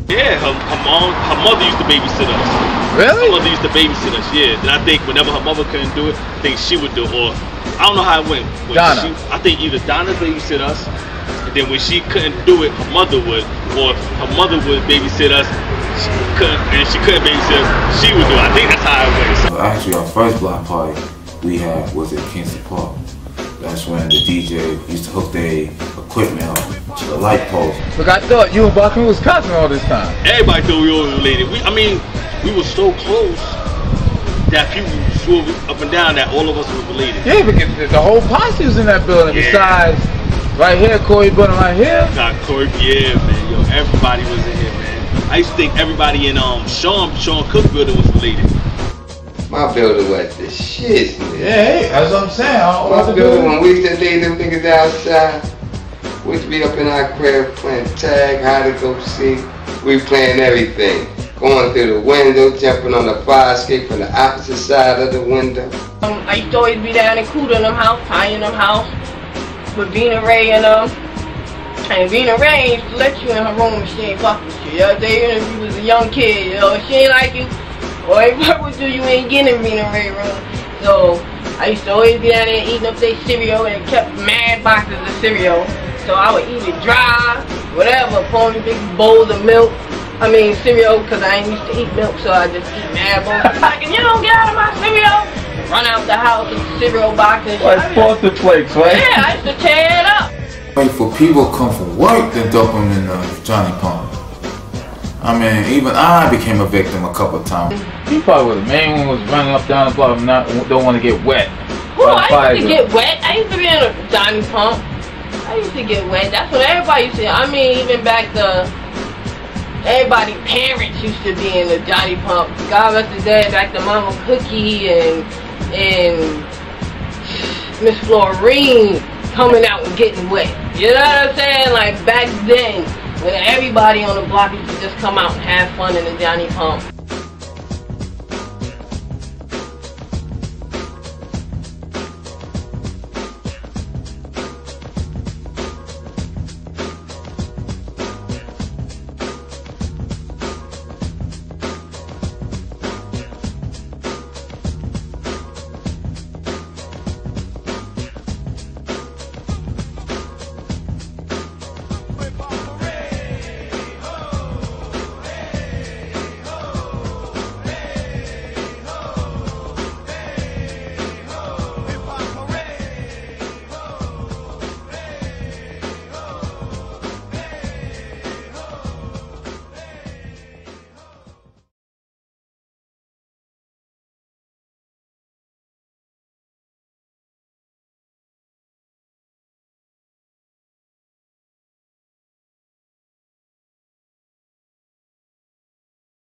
Yeah, her mother used to babysit us. Really? Her mother used to babysit us, yeah. And I think whenever her mother couldn't do it, I think she would do it. Or I don't know how it went. Donna. I think either Donna babysit us, and then when she couldn't do it, her mother would. Or her mother would babysit us, and she couldn't babysit us, she would do it. I think that's how it went. So actually, our first block party we had was at Kingston Park. That's when the DJ used to hook their equipment up to the light post. Look, I thought you and Buckman was cousins all this time. Everybody thought we were related. I mean, we were so close that people swore up and down that all of us were related. Yeah, because the whole posse was in that building. Yeah. Besides, right here, Corey Bunham right here. Got Corey, yeah, man. Yo, everybody was in here, man. I used to think everybody in Sean Cook building was related. My building was the shit, man. Yeah, hey, that's what I'm saying. My building, when we used to leave them niggas outside, we used to be up in our crib playing tag, hide and go seek. We playing everything. Going through the window, jumping on the fire escape from the opposite side of the window. I used to always be down in Cuda in them house, Ty in them house, with Vina Ray and them. And Vina Ray used to let you in her room and she ain't fuck with you. You know what I'm saying? If you was a young kid, you know, if she ain't like you, or if fuck with you, you ain't getting in Vina Ray room. So I used to always be down there eating up their cereal and kept mad boxes of cereal. So I would eat it dry, whatever, pour me big bowls of milk. I mean cereal, because I ain't used to eat milk, so I just eat mad bowls. Like, if you don't get out of my cereal, run out the house with the cereal box and shit. Like Frosted Flakes, right? Yeah, I used to tear it up. Wait for people to come from work to dump them in Johnny Pump. I mean, even I became a victim a couple of times. He probably was the main one was running up down the block and don't want to get wet. Well, I used to get wet. I used to be in a Johnny Pump. I used to get wet. That's what everybody used to. I mean, even back to everybody's parents used to be in the Johnny Pump. God rest his dead, back to Mama Cookie and Miss Florine coming out and getting wet. You know what I'm saying? Like back then, when everybody on the block used to just come out and have fun in the Johnny Pump.